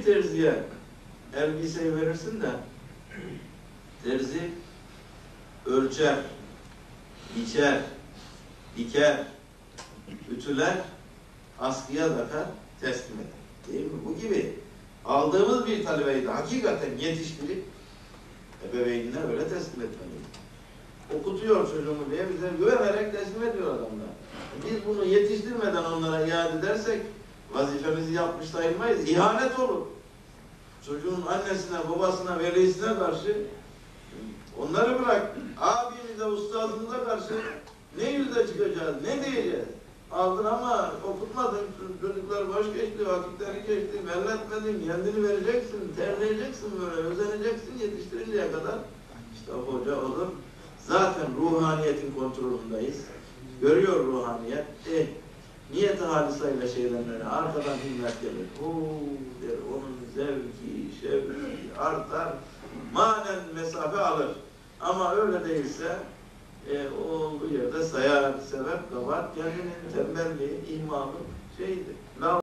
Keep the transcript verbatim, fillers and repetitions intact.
terziye elbiseyi verirsin de terzi ölçer, biçer, diker, ütüler, askıya takar, teslim eder. Değil mi? Bu gibi aldığımız bir talebeyi de hakikaten yetiştirip ebeveynine öyle teslim etmeliyiz. Okutuyor çocuğumu diye bize güvenerek teslim ediyor adamlar. Biz bunu yetiştirmeden onlara iade edersek vazifemizi yapmış sayılmayız. İhanet olur. Çocuğun annesine, babasına, velisine karşı onları bırak. Abimize, ustazımıza karşı ne yüzle çıkacağız, ne diyeceğiz? Aldın ama okutmadın, çocuklar boş geçti, vakitleri geçti, melletmedin, kendini vereceksin, terleyeceksin böyle, özeneceksin yetiştirinceye kadar. İşte o hoca olur. Zaten ruhaniyetin kontrolündeyiz. Görüyor ruhaniyet. Eh, niyet-i halisayla şeylenmene arkadan himmet gelir. Ooo der, onun zevki, şevki artar. Manen mesafe alır. Ama öyle değilse e, o olduğu yerde sayar, sebep kabar, kendinin tembelliği, ihmalı şeydir.